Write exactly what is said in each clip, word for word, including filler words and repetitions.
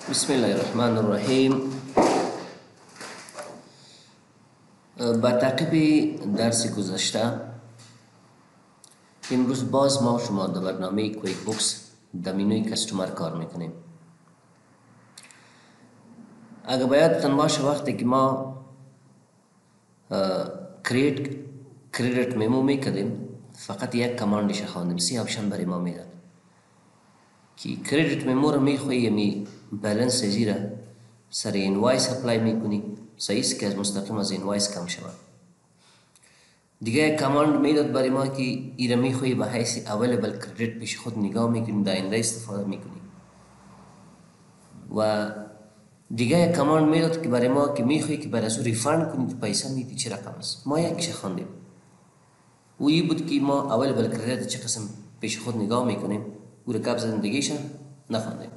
بسم الله الرحمن الرحیم. با تعقیب درس گذشته امروز باز ما شما در برنامه کویک بوکس در منوی کستومر کار میکنیم. اگر باید باشه وقتی که ما کریت کریدیت میمو میکردیم فقط یک کماندش خواندیم، سی آپشن برای ما میداد که کریدیت میمو رو میخوایی یمی بالانس زیره سر اینوایس اپلای میکنی، صحیح است که از مستقیم از اینوایس کم شود. دیگه یک کماند میداد برای ما که ایره میخوایی به حیث اویلیبل کریدیت پیش خود نگاه میکنیم، در آینده استفاده میکنیم. و دیگه یک کماند میداد که برای ما که میخوایی که برای از ریفاند کنید پیسه میدی چه رقم است. ما یکیش خواندیم و این بود که ما اویلیبل کریدیت چه قسم پیش خود نگاه میکنیم، او رو کپ زدیم دیگهش نخواندیم.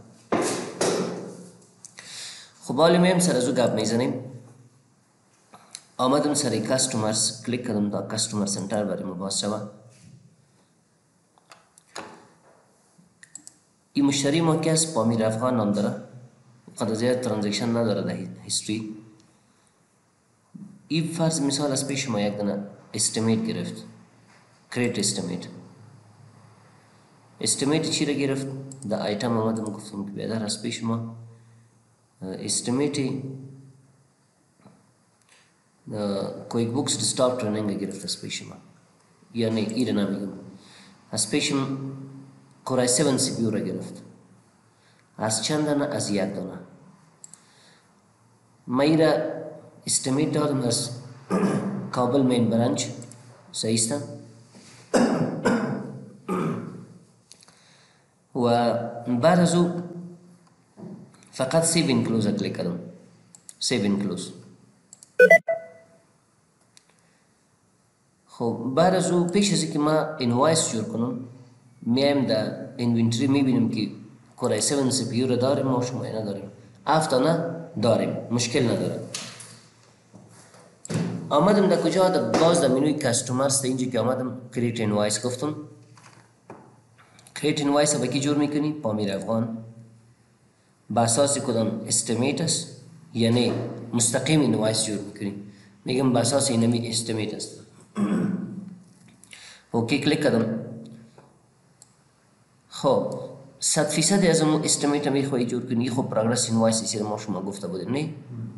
خب حالی میم سر از او گپ میزنیم. آمدم سر کستومرز کلیک کردم تا کستومر سنتر برای ما باز شود. این مشتری ما که است پامیر افغان نام داره، قدر زیاد ترانزکشن نداره در هیستوری. این فرض مثال از پیش ما یک دونه استیمیت گرفت، کریت استیمیت. استیمیت چی را گرفت؟ در آیتم آمدم گفتم که بیادر از پیش ما استیمیتی کویک بوکس دسکتاپ ترنینگ گرفت از پیش ما، یعنی ایره نمیگم از پیشم کورای هفت سی پی یو را گرفت. از چند دانه؟ از یک دانه. ما ایره استیمیت دادم از کابل مین برانچ، صحیح است. و بعد از او فقط سیو انکلوز را کلیک کردم، سیو انکلوز. خب بعد از او پیش از که ما اینوایس جور کنم میایم در اینوینتری میبینیم که کورای هفت سی پی یو را داریم، ما شما نداریم. هفت دانه داریم، مشکل نداره. آمدم در کجا؟ در باز در منوی کستومرز اینجا که آمدم کریت اینوایس گفتم. کریت اینوایس با کی جور میکنی؟ پامیر افغان. با اساس کدام استیمیت است، یعنی مستقیم اینوایس جور میکنی. میگم با اساس اینمی استیمیت است. اوکی کلیک کردم. خب صد فیصد از اون استیمیت می خواهی جور کنی. خب پروگرس اینوایس اسی ما شما گفته بودیم نه؟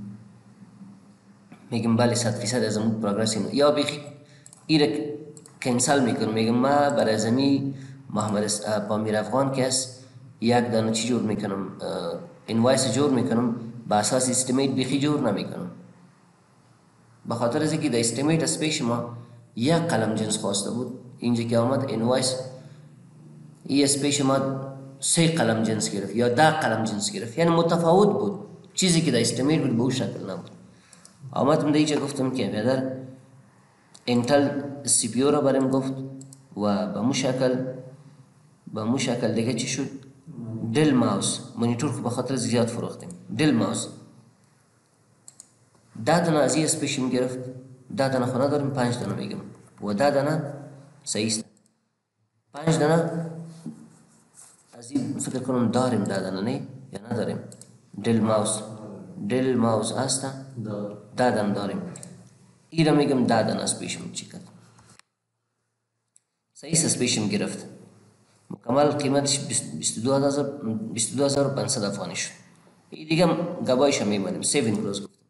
میگم بله صد فیصد از اون پروگرس اینوایس. یا بخی ایره کنسل میکنم، میگم ما برای زمین محمد پامیر افغان که است یک دانه چی جور میکنم، اینوایس جور میکنم با اساس استیمیت بخی جور نمیکنم. بخاطر از اینکه در استیمیت از پیش ما یک قلم جنس خواسته بود، اینجا که آمد اینوایس ای از پیش ما سه قلم جنس گرفت یا ده قلم جنس گرفت، یعنی متفاوت بود. چیزی که در استیمیت بود به اون شکل نبود. آمدم در اینجا گفتم که بیادر انتل سی پی یو را بریم گفت و به مو شکل به مو شکل دیگه چی شد؟ دل ماوس مانیتور خب بخاطر زیاد فروختیم. دل ماوس ده دانه از این از پیشم گرفت. ده دانه خونه داریم، پنج دانه میگم و ده دانه صحیح است. پنج دانه از این فکر کنم داریم، ده دانه نه یا نداریم. دل ماوس دل ماوس هست، ده دانه داریم. این را میگم ده دانه از پیشم چی کرد. صحیح است، از پیشم گرفت. مکمل قیمتش بیست و دو هزار و پانصد افغانی شد. این دیگه گواهیش میمانیم. سیو انکلوز گفتم.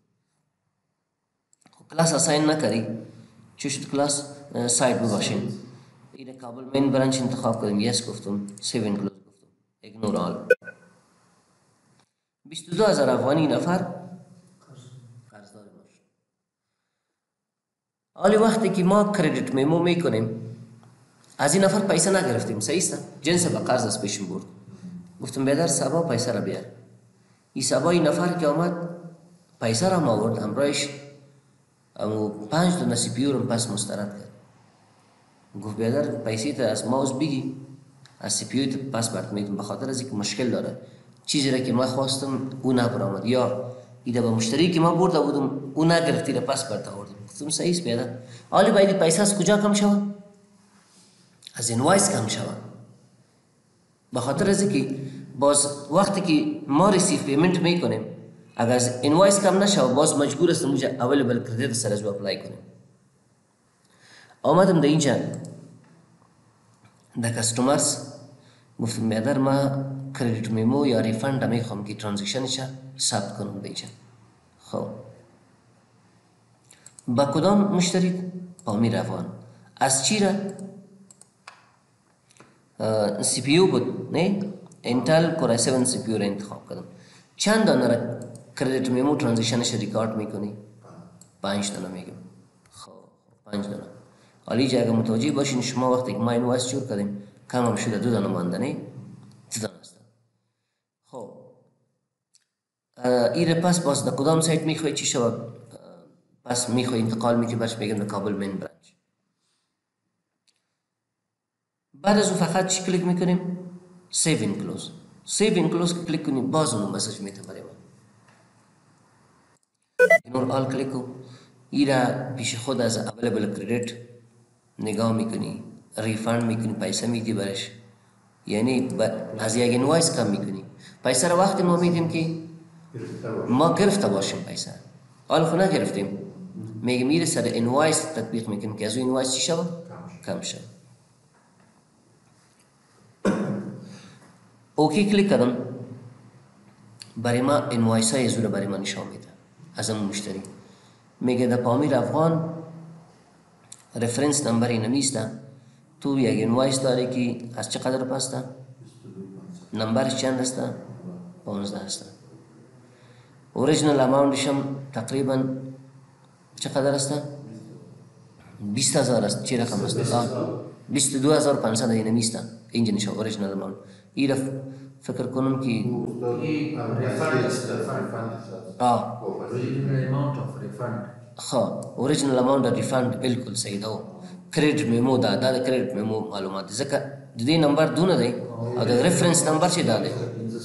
کلاس اساین نکردی چی شد؟ کلاس سایت بباشین. این کابل مین برانچ انتخاب کردیم، یس گفتم، سیو انکلوز گفتم، ایگنور آل. بیست و دو هزار افغانی نفر قرضدار ما شد. حالی وقتی که ما کردیت میمو میکنیم از این نفر پیسه نگرفتیم، صحیح است، جنس به قرض از پیشم برد. گفتم بیادر سبا پیسه را بیار. این سبا این نفر که آمد پیسه را ما آورد، همراهش امو پنج دانه سی پی یو رو پس مسترد کرد. گفت بیادر پیسی تا از ماوس بگی، از سی پی یو تا پس برد میتون، بخاطر از اینکه مشکل داره. چیزی را که ما خواستم او نبرآمد، یا ایده به مشتری که ما برده بودم او نگرفتی را پس برد آوردم. گفتم صحیح است بیادر. حالی باید پیسه از کجا کم شود؟ از اینوایس کم شود. بخاطر از اینکه باز وقتی که ما ریسیو پیمنت میکنیم اگر از اینوایس کم نشه باز مجبور است موجه اویلیبل کردیت سر از اپلای کنیم. آمدم در اینجا در کستومرز گفتم بیادر ما کردیت میمو یا ریفند میخوام که ترانزکشنش ثبت کنم در اینجا. خب با کدام مشتری؟ پامیر افغان. از چی را؟ سی پی یو بود نه؟ انتل کور آی سیون سی پی یو را انتخاب کردم. چند دانه را کردیت میمو ترانزکشنش ریکارد میکنی؟ پنج دانه میگم. خب پنج دانه. حالی جا اگر متوجه باشین شما وقتی که ما اینوایس شروع کردیم کم هم شده دو دانه مانده نه؟ دو دانه است. خب ایره پس باز در کدام سایت میخوای چی شود؟ پس میخوای انتقال میکنی برش میگم در کابل مین برانچ. بعد از اون فقط چی کلیک میکنیم؟ سیو انکلوز. سیو انکلوز کلیک کنیم باز اون مسیج میته برای ما. اینور آل کلیک کن. ایره پیش خود از اویلیبل کردیت نگاه میکنی، ریفند میکنی، پیسه میدی برش، یعنی از یک اینوایس کم میکنی. پیسه را وقتی ما میدیم که ما گرفته باشیم پیسه، حال خو نگرفتیم میگه میره سر اینوایس تطبیق میکنیم که از اون اینوایس چی شود؟ کم شد. اوکی کلیک کردم برای ما اینوایس های زور برای ما نشان میده از اون مشتری. میگه در پامیر افغان رفرنس نمبر اینو نیسته، تو یک اینوایس داری که از چقدر پسته؟ نمبرش چند هسته؟ پانزده هسته. اوریجنال اماونتش هم تقریبا چقدر هسته؟ بیست هزار است. چی رقم هسته؟ بیست و دو هزار پانصد اینو نیسته اینجا نشان اوریجنال اماونت. این فکر کنم که آه خب اوریجنال اماونت ریفند بالکل صحیح ده. کریډټ میمو دا دا د کریډټ میمو معلومات دي ځکه د دې نمبر دونه دی او د ریفرنس نمبر چې دا دی.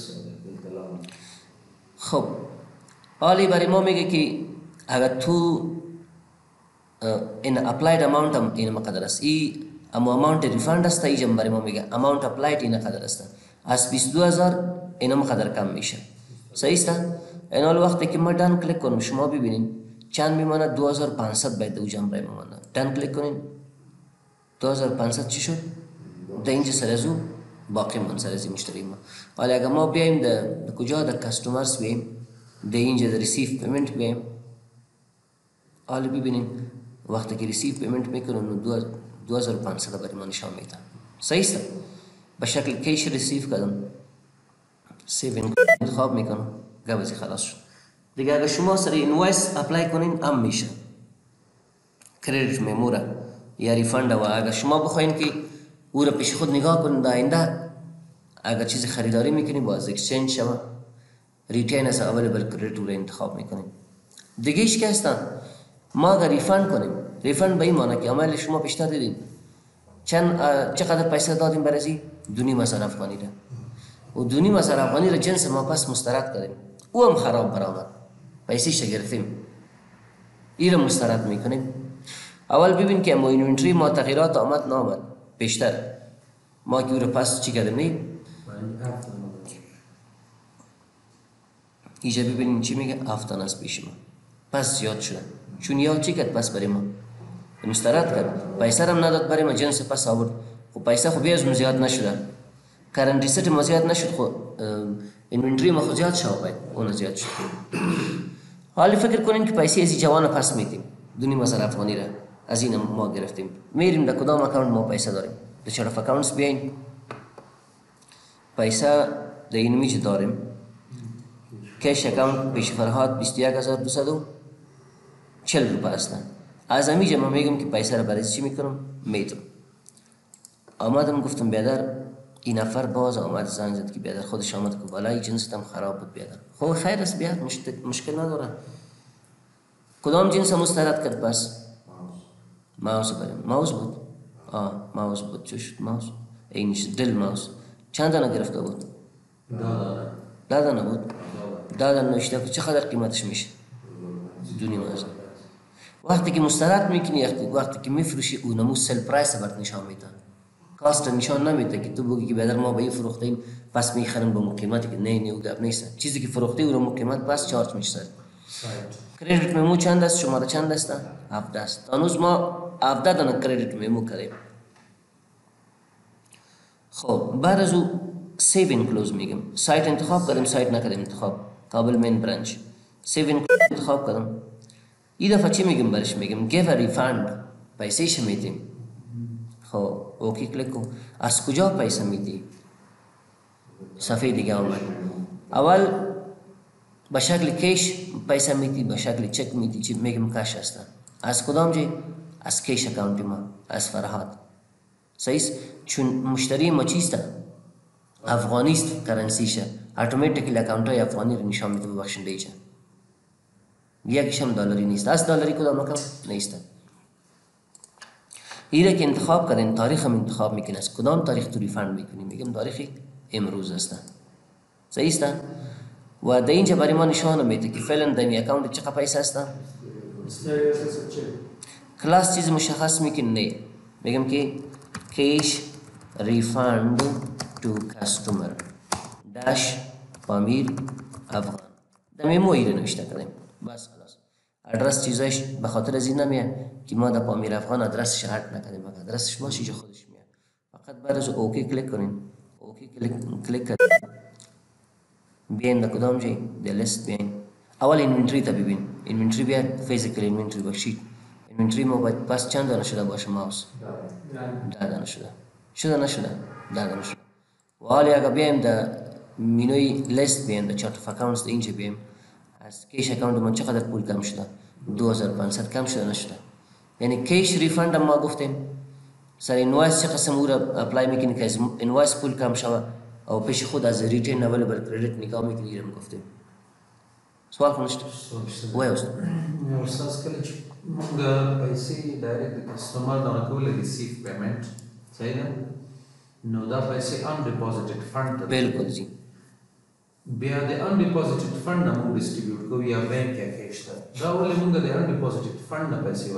خب حالی برای ما میگه که اگر تو این اپلاید اماونت هم این مقدر است، ای اما اماونت ریفند است اینجا برای ما میگه اماونت اپلاید این قدر است، از بیست و دو هزار این مقدر کم میشه. صحیح است؟ این حال وقتی که ما دن کلیک کنم شما ببینید چند میماند؟ دو هزار و پانصد باید دو جمع برای میماند. دن کلیک کنین دو هزار و پانصد چی شد؟ در اینجا سر از او باقی من سر از مشتری ما. حالا اگر ما بیاییم در کجا در کستومرز بیاییم در اینجا در ریسیف پیمنت بیاییم، حالا ببینین وقتی که ریسیف پیمنت میکنن دو هزار و پانصد برای ما نشان میده. صحیح است؟ به شکل کیش ریسیف کردم سیو انتخاب میکنم گوزی خلاص شد دیگه. اگر شما سر اینوایس اپلای کنین ام میشه کریډټ میمو یا ریفند. و اگر شما بخواین که او را پیش خود نگاه کنین در آینده اگر چیز خریداری میکنین باز اکسچنج شما ریتین از اویلیبل کریډټ او را انتخاب میکنین. دیگه ایش که هستن ما اگر ریفند کنیم، ریفند به این معنی که عمل شما پیشتر دیدین چند چقدر پیسه دادیم برای دو نیم هزار افغانی را و دو نیم هزار افغانی را جنس ما پس مسترد کردیم، او هم خراب برآمد، پیسیش گرفتیم، این را مسترد میکنیم. اول ببین که ما اینوینتری ما تغییرات آمد نامد پیشتر ما که او را پس چی کردیم نیم اینجا ببینیم چی میگه هفتان از پیش ما پس زیاد شده چون یاد چی کرد پس برای ما مسترد کرد، پیسه هم نداد برای ما جنس پس آورد. خب پیسه خب بیازم زیاد نشده، کرنت ریست ما زیاد نشد، خب اینوینتری ما خود زیاد شد باید اون زیاد شد. حالی فکر کنین که پیسه ازی جوان پس میتیم دو نیم هزار افغانی را از این ما گرفتیم. میریم در کدام اکاونت ما پیسه داریم، در چرف اکاونتس بیاین پیسه در این میچه داریم کش اکاونت پیش فرهاد بیست و یک هزار دویست و چهل روپه هستن. از امیجا من میگم که پیسه را برای چی میکنم میتم. آمدم گفتم بیادر این نفر باز آمد زنگ زد که بیادر خودش آمد که بالای جنست هم خراب بود بیادر. خب خیر است بیاد مشکل نداره. کدام جنس مسترد کرد پس؟ ماوس بریم. ماوس بود؟ آه ماوس بود. چه شد ماوس؟ اینش دل ماوس. چند دانه گرفته بود؟ دادانه دادانه بود؟ دادانه نوشته چقدر قیمتش میشه؟ دو نیم هزار. وقتی که مسترد میکنی وقتی که میفروشی اونمو سل پرایس برات نشان میده. کاست نشان نمیده که تو بگی که بدر ما به این فروختیم پس میخریم به قیمتی که نه نه او گپ نیست. چیزی که فروخته او رو قیمت پس چارج میشه. کردیت ممو چند است؟ شماره چند است؟ هفده است. هنوز ما هفده دانه کردیت ممو کردیم. خب بعد از او سیو انکلوز میگم. سایت انتخاب کردیم، سایت نکردیم انتخاب. کابل مین برانچ. سیو انکلوز انتخاب کردم. این دفعه چی میگم برش؟ میگم گیو ریفاند. پیسه ش میدیم. خب اوکی کلیک کن. از کجا پیسه میدی؟ صفحه دیگه آمد. اول به شکل کیش پیسه میدی، به شکل چک میدی. چی میگم کاش است. از کدام جای؟ از کیش اکاونت ما، از فرهاد. صحیح است. چون مشتری ما چیست؟ افغانی است کرنسیشه. اتوماتیکلی اکاونت های افغانی رو نشان میده ببخشید دیجا. یکیش هم دلاری نیست. از دلاری کدام اکاونت نیست. ایره که انتخاب کردین تاریخ هم انتخاب میکنه. از کدام تاریخ تو ریفند میکنی؟ میگم تاریخ امروز است. صحیح است. و در اینجا برای ما نشان میده که فعلا در می اکاونت چقدر پیسه است. کلاس چیز مشخص میکنه نه. میگم که کیش ریفند تو کاستومر داش پامیر افغان. در میمو ایره نوشته کردیم. بس خلاص. ادرس چیزایش به خاطر از این نمیاد که ما در پامیر افغان ادرسش هات نکردیم. مگه ادرسش باشه جو خودش میاد. فقط بعد از اوکی کلیک کنیم. اوکی کلیک کلیک کنیم. بیاین در کدام جای؟ در لیست بیاین. اول اینوینتری تا ببین. اینوینتری بیاد فیزیکل اینوینتری بخشید. اینوینتری ما باید پس چند دانه شده باشه ماوس؟ ده دانه شده. شده نشده؟ ده دانه شده. و حالی اگر بیایم در مینوی لیست بیایم در چارت اف اکاونتس در اینجا بیایم از کیش اکاونت من چقدر پول کم شده؟ دو هزار و پانصد کم شده نشده. یعنی کیش ریفند هم ما گفتیم سر اینوایس چه قسم او را اپلای میکنی که از اینوایس پول کم شود او پیش خود از ریتین اویلیبل کردیت نگاه میکنی ایرم گفتیم. سوال کنشت؟ وای است. استاد کله چې موږ پیسې ډایرکټ کسٹمر دا کول ریسیو پیمنٹ صحیح ده نو دا پیسې ان ډیپوزیټډ فند بالکل جی. بیا د ان ډیپوزیټډ فند نه موږ ډیسټریبیوټ کوو یا بانک یا کیش ته دا ولې موږ د ان ډیپوزیټډ فند نه پیسې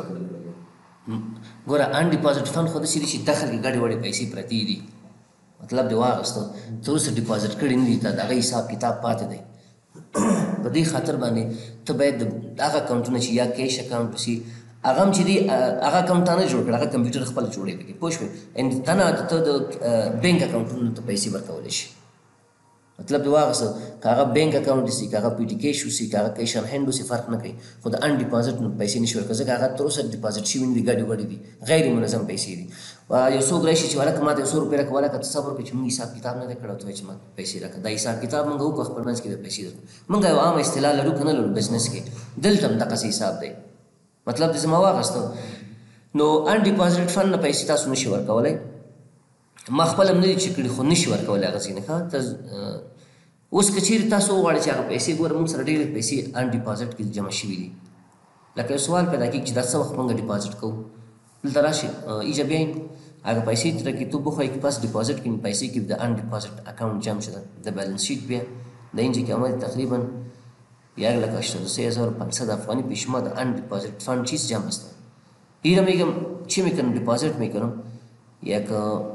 ورکړو؟ ګوره ان ډیپوزیټ فند خو داسې دي چې داخل کې ګډې وړې پیسې پرتې دي. مطلب دی واغستو ته اوس ډیپوزیټ کړي نه دي ته د هغه حساب کتاب پاتې دی. په دې خاطر باندې ته باید د هغه اکاونټونه چې یا کیش اکاونټ وسي هغه هم چې دي هغه اکاونټ تا نه جوړ کړه، هغه کمپیوټر خپل جوړوي پکې پوه شوې. یعنې ته نه ته د بینک اکاونټونو ته پیسې ورکولی شي. مطلب دی واغسته که هغه بینک اکاونټ وسي که هغه پی ټي کیش وسي که هغه کیش ان هینډ وسي فرق نه کوي. خو د ان ډیپوزیټ نو پیسې نشي ورکولی ځکه هغه تر اوسه ډیپوزیټ شوي نه دي، ګډې وډې دي، غیر منظم پیسې دي. یو څوک راشي چې هلکه ما ته یو څو روپۍ راکړه، هلکه ته صبر وکړې چې موږ حساب کتاب نه دی کړی او ته وایې چې ما پیسې راکړه. دا حساب کتاب موږ وکړو خپل منځ کې به پیسې درکړو. موږ یو عامه اصطلاح لرو که نه لرو بزنس کې، دلته هم دقسې حساب دی. مطلب دې زما واغستو نو ان ډیپوزیټ فند نه پیسې تاسو نشي ورکولی. ما خپل هم نه دي چې کړي خو نشي ورکولی هغه ځینې ښه ته اوس که چیرې تاسو وغواړئ چې هغه پیسې ګوره موږ سره ډېرې پیسې ان ډیپوزیټ کې جمع شوي دي. لکه یو سوال پیدا کېږي چې دا څه وخت موږ ډیپوزیټ کوو. دلته راشئ ایجا بیاین هغه پیسې ترې کې تو بخوای که پس ډیپوزیټ کې پیسې کې د ان ډیپوزیټ اکاونت جمع شده د بیلنس شیت بیا د اینجا که آمد تقریبا یک لک هشتاد و سه هزار و پانصد افغانی پیش ما د ان ډیپوزیټ فند چیز جمع است. ایرا میگم چی میکنم ډیپوزیټ میکنم یک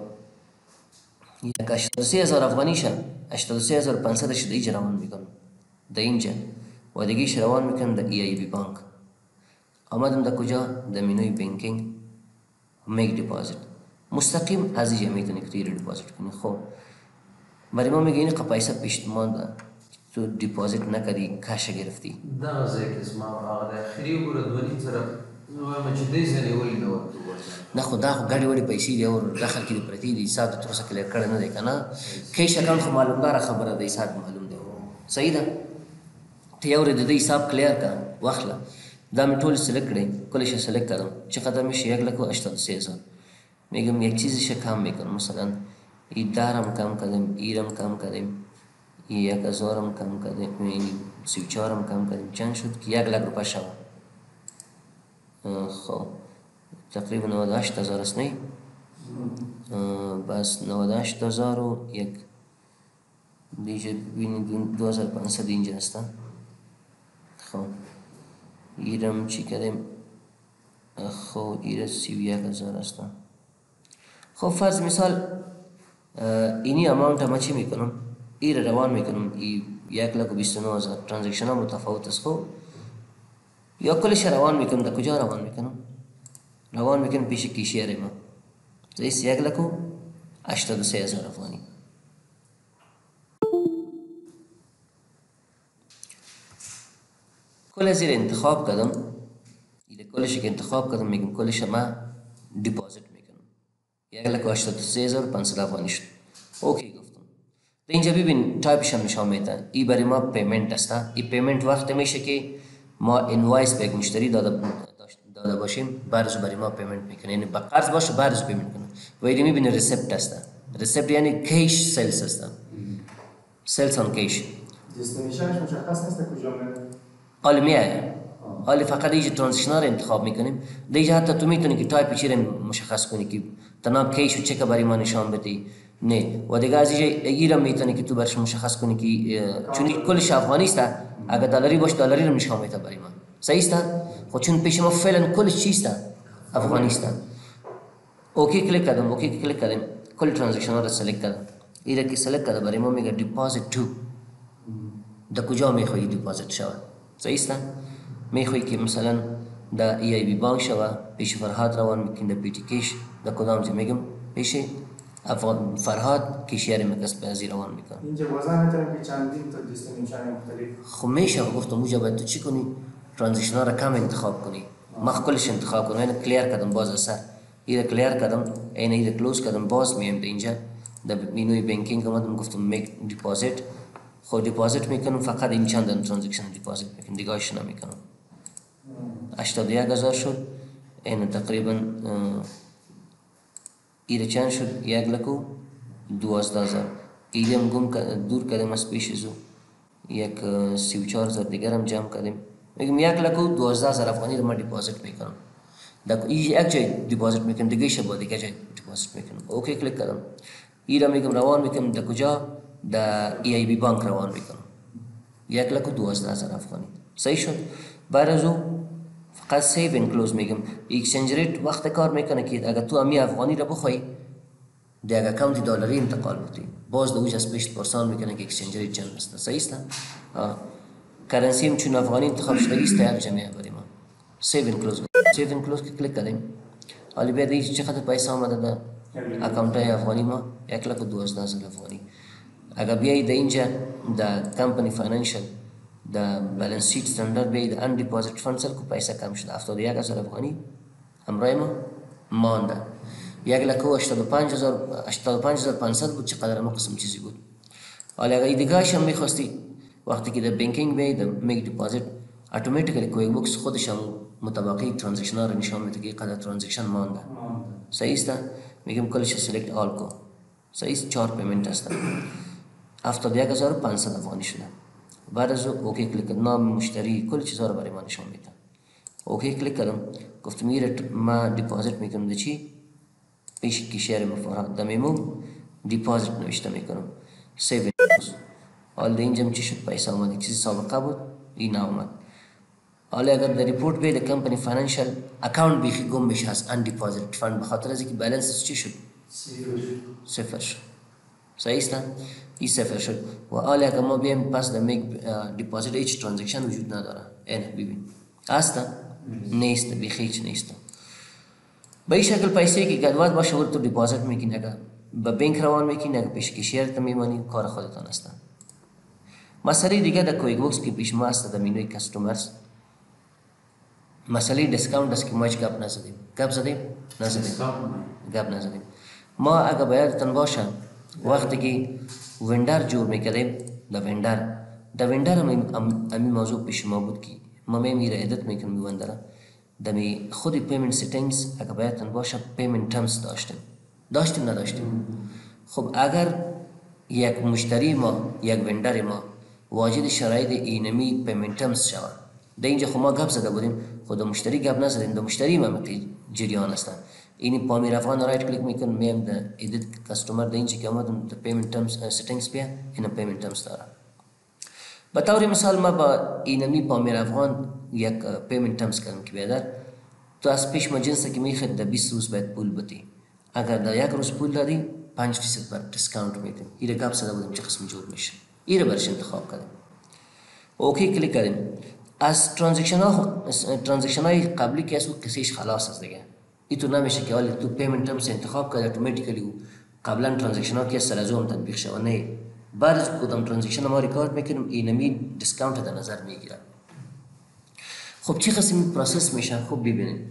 یک هشتاد و سه هزار افغانی شه هشتاد و سه هزار و پانصدش د اینجا روان میکنم د اینجا و دیگهش روان میکنم د ای ای بی بانک. آمدم در کجا در مینوی بانکینگ میک دیپوزیت مستقیم از اینجا میتونی که توی دیپوزیت کنی. خب برای ما میگه این پیسه پیشتمان تو دیپوزیت نکردی کاش گرفتی دا ځای کې زما هغه د اخري وګوره دوه نیم زره وایم چې دې ځای نیولي نه ورکړو. نه خو دا خو ګډې وډې پیسې دي او داخل کې دي پرتې دي، حساب د تر اوسه کلیر کړی نه دی که نه. کیش اکاونټ خو معلومداره خبره ده، حساب معلوم دی صحیح ده. ته یو ورځ د دې حساب کلیر کړه واخله. دا مې ټول سلکت کړی کلش سلکت کردم چقدر میشه یک لک و هشتاد و سه هزار. میگم یک چیزش کم میکنم مثلا این دارم کم کردیم ایرم کم کردیم یک هزارم کم کردیم این سی و چهارم کم کردیم چند شد که یک لک روپه شد. خب تقریبا نود و هشت هزار است نه بس نود و هشت هزار و یک دیجه ببینید دو هزار و پانصد اینجا است. خب ایرم چی کردیم خب ایره سی و یک هزار است. خب فرض مثال اینی اماونت ما چی میکنم؟ این روان میکنم، ای یک لک و بیست و نه هزار ترانزکشن ها متفاوت است. خب یا کلش روان میکنم، در کجا روان میکنم؟ روان میکنم پیش کیشیر ما، رئیس یک لک و هشتاد و سه هزار افغانی. کل از این انتخاب کردم، این کلش که انتخاب کردم میگم کلش ما دیپازیت میکنم، یک لک و هشتاد و سه هزار و پانصد افغانی شد. اوکی گفتم. اینجا ببین تایپش هم نشان میده، ای برای ما پیمنت است. این پیمنت وقت میشه که ما انوایس به یک مشتری داده داده باشیم، برز برای ما پیمنت میکنه، یعنی با قرض باشه برز پیمنت کنه. و این میبینه ریسپت است. ریسپت یعنی کیش سیلز است، سیلز آن کیش. دستنیشنش مشخص نیست کجا میره. حالا میایه، حالا فقط اینجا ترانزکشن ها رو انتخاب میکنیم. دیگه حتی تو میتونی که تایپ چی رو مشخص کنی که تناب کیش و چک برای ما نشان بدی. نه و دیگه از اینجا ایرم میتونی که تو برش مشخص کنی که چون کلش افغانی است، اگر دلاری باشه دلاری رو نشان میده برای ما. صحیح است؟ خب چون پیش ما فعلا کلش چیست؟ افغانی است. اوکی کلیک کردم، اوکی کلیک کردم، کل ترانزکشن ها رو سلیکت کردم. ایره که سلیکت کرده برای ما میگه دیپازیت تو، در کجا میخوایی دیپازیت شود. صحیح است؟ میخوایی که مثلا در ای ای بی بانک شود، پیش فرهاد روان میکنی، در پی تی کیش در کدام جا میگم پیش افغان فرهاد کیشیر مکسب ازی روان میکنم. اینجا بازم میتونم که چندین تا دستنیشن مختلف. خب میشه، گفتم اونجا باید تو چی کنی؟ ترانزکشن ها را کم انتخاب کنی. ما کلش انتخاب کنم، اینو کلیر کردم باز اثر. ایره کلیر کردم، این ایره کلوز کردم، باز میم به اینجا در مینوی بانکینگ اومدم گفتم میک دیپازیت. خود دیپازیت میکنم، فقط این چند ترانزکشن دیپازیت میکنم، دیگه هاش نمیکنم. هشتاد و یک هزار شد، این تقریبا ایره چند شد؟ یک لک و دوازده هزار. ایره هم گم دور کردیم از پیش زو، یک سی و چهار هزار دیگر هم جمع کردیم. میگم یک لک و دوازده هزار افغانی رو من دیپازیت میکنم. در یک جای دیپازیت میکنم، دیگه شب دیگه جای دیپازیت میکنم. اوکی کلیک کردم. ایره میگم روان میکنم در کجا؟ در ای ای بی بانک روان میکنم، یک لک و دوازده هزار افغانی. صحیح شد. بعد از او فقط سیو این کلوز میگم. اکسچنج ریت وقت کار میکنه که اگر تو امی افغانی را بخوای در اکانت دلاری انتقال بدی، باز دوش از پیش پرسان میکنه که اکسچنج ریت چند است. صحیح است؟ کرنسی هم چون افغانی انتخاب شده است تیار جمعه برای ما. سیو این کلوز سیو این کلوز که کلیک کردیم، حالا بعد اینجا چقدر پیسه آمده در اکانت افغانی ما؟ یک لک و دوازده هزار افغانی. اگر بیایی در اینجا در کمپانی فاینانشل در بالانس شیت استاندارد بیایی در ان دیپازیت فاند سل کو پیسه کم شده، هفتاد و یک هزار افغانی همراه ما مانده. یک لک و هشتاد و پنج هزار هشتاد و پنج هزار و پانصد بود، چقدر ما قسم چیزی بود. حالا اگر دیگه‌اش هم می‌خواستی وقتی که در بانکینگ بیایی در میک دیپازیت، اتوماتیکلی کویک بوکس خودش هم متبقی ترانزکشن ها رو نشان میده که قدر ترانزکشن مانده. صحیح است؟ میگم کلش سلیکت آل کو. صحیح است؟ چهار پیمنت هست، هفتاد و یک هزار و پانصد افغانی شده. بعد از اوکی کلیک کردم، نام مشتری کل چیزا رو برای ما نشان میده. اوکی کلیک کردم، گفتم میره ما دیپازیت میکنم در چی؟ پیش کیشیر مفارات در میمو دیپازیت نوشته میکنم. سیو. حالا اینجا چی شد؟ پیسه آمد. چیزی سابقه بود این آمد. حالا اگر در ریپورت به در کمپانی فاینانشل اکاونت بیخی گم بشه از ان دیپازیت فند، بخاطر از اینکه بالانس چی شد؟ صفر شد. صحیح است؟ این صفر شد. و حالا اگر ما بیایم پس در میک دیپازیت هیچ ترانزکشن وجود نداره. اینه ببین است؟ نیست، بیخی هیچ نیست. به این شکل پیسه که گدواد باشه ور تو دیپازیت میکنی، اگر به بانک روان میکنی، اگر پیش کشیر تا میمانی، کار خودتان است. مسئله دیگه در کویک بوکس که پیش ما است در مینوی کستومرز، مسئله دیسکاونت است که ما هیچ گپ نزدیم. گپ زدیم؟ نزدیم. گپ نزدیم. ما اگر باید باشه وقتی که وندر جور میکردیم در وندر در وندر هم امی موضوع پیش ما بود که ما میره ادت میکنیم وندر دمی خود پیمنت سیتینگز اگر باید باشه پیمنت ترمز داشتیم داشتیم نداشتیم. خب اگر یک مشتری ما یک وندر ما واجد شرایط اینمی پیمنت ترمز شود، در اینجا خب ما گپ زده بودیم، خود مشتری گپ نزدیم، در مشتری ما مقی جریان هستن. اینی پامیر افغان رایت کلیک میکنم، میم در ادیت کستومر در اینجا که آمدم در پیمنت ترمز سیتینگز بیا این پیمنت ترمز داره. به طور مثال ما با اینمی پامیر افغان یک پیمنت ترمز کردم که بیادر تو از پیش ما جنسه که میخواد در بیست روز باید پول بدی، اگر در یک روز پول دادی پنج فیصد بر دیسکاونت میدیم. ایره گپ زده بودیم چه قسم جور میشه، ایره برش انتخاب کردیم. اوکی کلیک کردیم. از ترانزکشن ها ترانزکشن های قبلی که اسو کسیش خلاص است دیگه. ای تو نمیشه که ولی تو پیمنت ترمز انتخاب کرد اتوماتیکلی قبلا ترانزکشن ها که سر از اون تطبیق شود. نه، بعد از کدام ترانزکشن ما ریکارد میکنیم اینمی دیسکاونت در نظر میگیره. خب چه قسمی پروسس میشن؟ خب ببینید.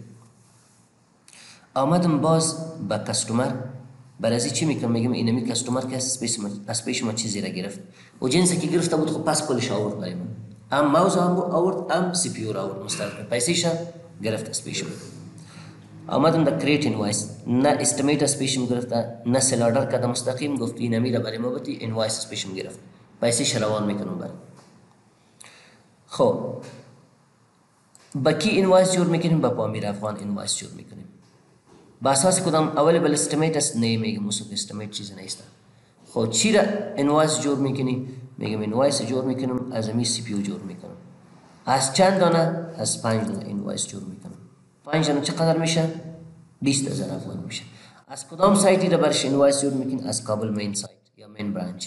آمدم باز با کستومر برای ازی چی میکنم؟ میگم اینمی کستومر که از پیش ما چیزی را گرفت و جنسی که گرفته بود خب پس کلش آورد برای من. ام ماوس آورد، ام سی پی یو را آورد مستقل پیسیش گرفت از پیش بود. آمدم در کریت اینوایس، نه استیمیت از پیشم گرفته نه سل آردر کرده مستقیم گفت اینمی را برای ما بتی اینوایس از پیشم گرفت پیسیش روان میکنم برای. خب با کی اینوایس جور میکنیم؟ با پامیر افغان اینوایس جور میکنیم. با اساس کدام اویلیبل استیمیت است؟ نه میگم مسو استیمیت چیز نیست. خب چی را اینوایس جور میکنی؟ میگم اینوایس جور میکنم از امی سی پی یو جور میکنم. از چند دانه؟ از پنج دانه اینوایس جور میکنم. پنج دانه چقدر میشه؟ بیست هزار افغان میشه. از کدام سایتی را برش اینوایس جور میکنی؟ از کابل مین سایت یا مین برانچ.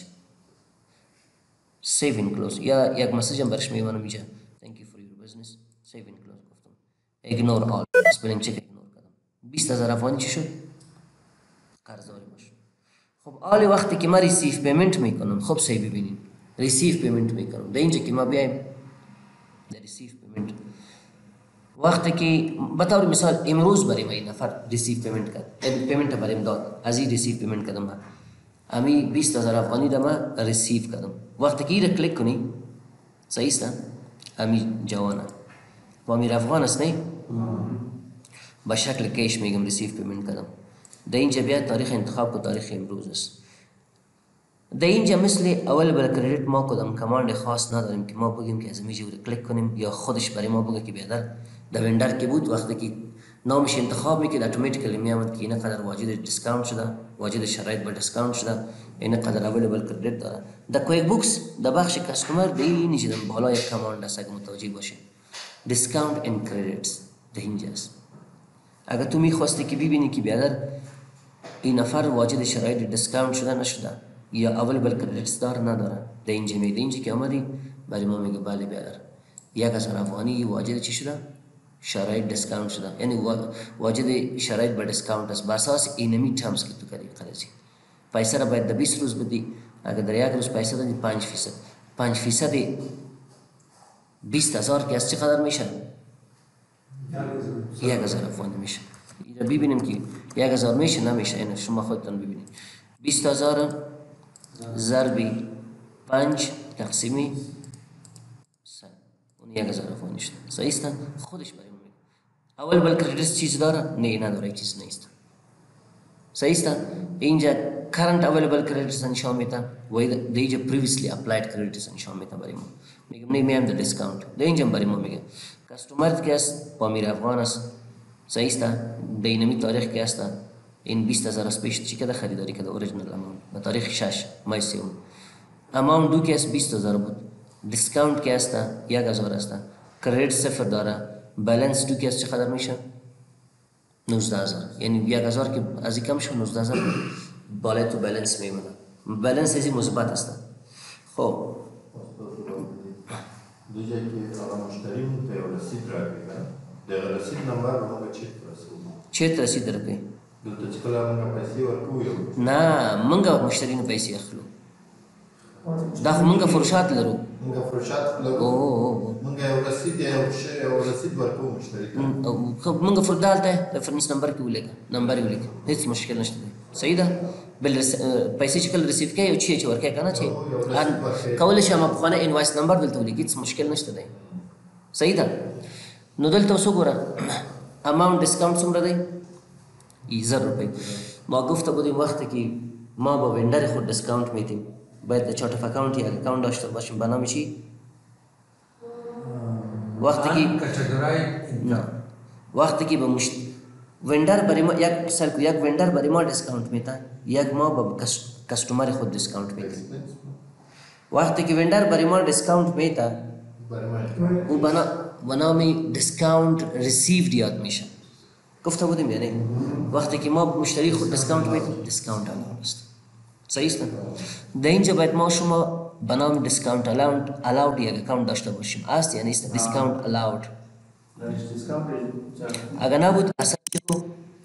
سیو این کلوز یا یک مسیج هم برش میوانم میشه thank you for your business سیو این کلوز گفتم ایگنور آل اسپلینگ چک ایگنور کردم. بیست هزار افغانی چی شد؟ قرضداری باشه. خب آل وقتی که ما ریسیو پیمنت میکنم، خب سی ببینید ریسیو پیمنت میکنم در اینجا که ما بیایم در ریسیو پیمنت وقتی که بطور مثال امروز برای ما این نفر ریسیو پیمنت کرد پیمنت برای داد از این ریسیو پیمنت کردم امی بیست هزار افغانی را ما ریسیو کردم. وقتی که این را کلیک کنی صحیح است امی جوانه و امیر افغان است نه با شکل کیش میگم ریسیو پیمنت کردم. در اینجا بیا تاریخ انتخاب کو تاریخ امروز است. در اینجا مثل اول بر کردیت ما کدام کماند خاص نداریم که ما بگیم که از اینجا کلیک کنیم یا خودش برای ما بگه که بیادر در وندر که بود وقتی که نامش انتخاب میکرد اتوماتیکلی میامد که این قدر واجد دیسکاونت شده، واجد شرایط بر دیسکاونت شده، این قدر اویلیبل کردیت داره. در کویک بوکس در بخش کستومر در این نیچه بالا یک کماند است اگه متوجه باشین دیسکاونت این کردیتس در اینجا است. اگر تو میخواستی که ببینی که بیادر این نفر واجد شرایط دیسکاونت شده نشده یا اویلیبل کردیتس دار نداره در اینجا میگه اینجا که آمدی برای ما میگه بله بیادر یک هزار افغانی واجد چی شده؟ شرایط دیسکاونت شده، یعنی واجد شرایط بر دیسکاونت است. باساس اینمی ترمز که تو کردی قرضی پیسه را باید در بیست روز بدی. اگر در یک روز پیسه دادی پنج فیصد پنج فیصد بیست هزار که از چه قدر میشه؟ یک هزار افغانی میشه. این ببینیم که یک هزار میشه نمیشه. این شما خودتون ببینید بیست هزار ضربی پنج تقسیمی صد اون یک هزار افغانی شد. صحیح است؟ خودش برای ما میگه اول بل کردیتس چیز داره؟ نه نداره چیز نیست. صحیح است؟ اینجا current available credits نشان میده و اینجا previously applied credits نشان میده برای ما. میگم نه میام در دیسکاونت در اینجا برای ما میگه کستومر که است پامیر افغان است. صحیح است؟ در اینمی تاریخ که است این بیست هزار از پیش چی کده خریداری کده اوریجنال اماونت به تاریخ شش مای سوم اماونت دو که است بیست هزار بود. دیسکاونت که است یک هزار است. کردیت صفر داره. بالانس دو که است چقدر میشه؟ نوزده هزار. یعنی یک هزار که از این کم شد نوزده هزار بالای تو بالانس میمونه. بالانس ازی مثبت است. خب دیگه که آقا مشتری مون رسید را بگیرن در رسید نمبر رو ما چه رسید چه رسید درکه دلته چې کله موږ پیسې ورکوو نه موږ مشتری نه پیسې اخلو دا خو موږ فروشات لرو موږ فروشات لرو موږ یو رسید یو شی یو رسید ورکوو مشتری ته خب موږ فردال ته ریفرنس نمبر کې ولیکه نمبر یې ولیکه هیڅ مشکل نشته صحیح ده بل پیسې چې کله ریسیو کوي او چی چې ورکه کنه چې کول شي ما په خانه انوایس نمبر دلته ولیکي هیڅ مشکل نشته دی صحیح ده نو دلته اوس وګوره اماونت ډیسکاونت څومره دی زر روپये. ما گفته بودیم وقتی که ما با وندر خود دیسکاونت میدیم باید چارت اف اکاونت یا اکاونت داشته باشیم به نام چی؟ وقتی که وقتی که به مشت وندر برای ما یک سال یک وندر برای ما دیسکاونت میده یک ما با کستومر خود دیسکاونت میدیم. وقتی که وندر برای ما دیسکاونت میده او بنا به نام دیسکاونت ریسیود یاد میشه. گفته بودیم یعنی وقتی که ما مشتری خود دیسکاونت میدیم دیسکاونت الاود است. صحیح است؟ در اینجا باید ما شما به نام دیسکاونت الاود الاود یک اکاونت داشته باشیم. است یعنی است دیسکاونت الاود. درش دیسکاونت اگر نبود اصلا چیکو